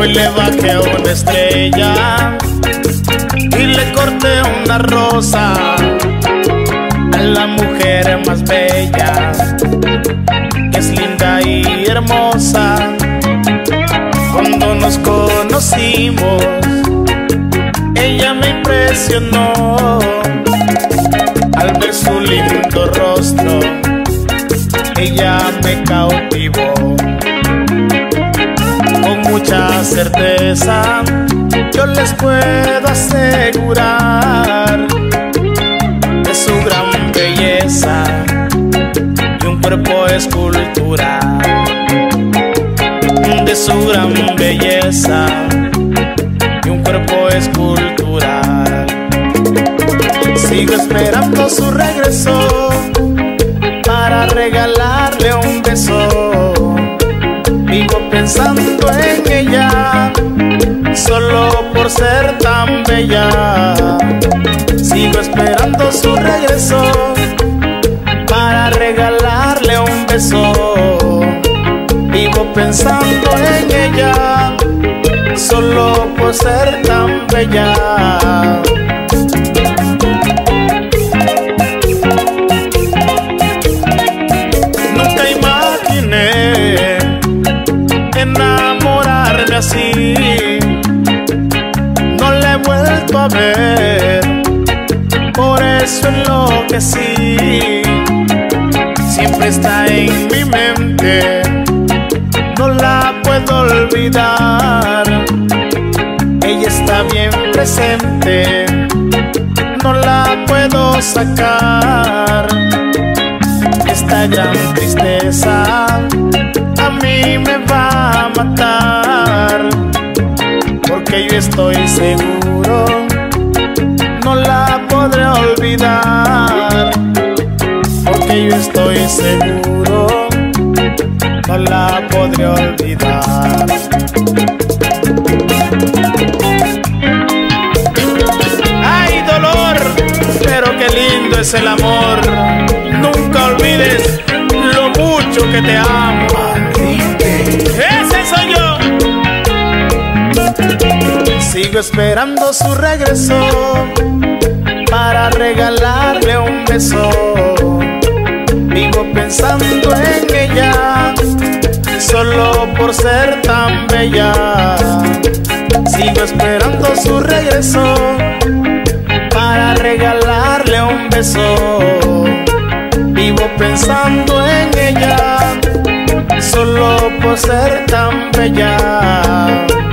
Hoy le bajé a una estrella y le corté una rosa a la mujer más bella, que es linda y hermosa. Cuando nos conocimos, ella me impresionó. Al ver su lindo rostro, ella me cautivó. Con mucha certeza yo les puedo asegurar de su gran belleza y un cuerpo escultural, de su gran belleza y un cuerpo escultural. Sigo esperando su regreso para regalarle un beso. Vivo pensando en ella solo por ser tan bella. Sigo esperando su regreso para regalarle un beso. Vivo pensando en ella solo por ser tan bella. Nunca imaginé enamorarme así. No la he vuelto a ver, por eso enloquecí. Siempre está en mi mente, no la puedo olvidar. Ella está bien presente, no la puedo sacar. Esta gran tristeza a mí me va a matar, porque yo estoy seguro no la podré olvidar. Porque yo estoy seguro no la podré olvidar. ¡Ay, dolor! Pero qué lindo es el amor. Nunca olvides lo mucho que te amo. ¡Ese soy yo! Sigo esperando su regreso para regalarle un beso. Vivo pensando en ella solo por ser tan bella. Sigo esperando su regreso para regalarle un beso. Vivo pensando en ella solo por ser tan bella.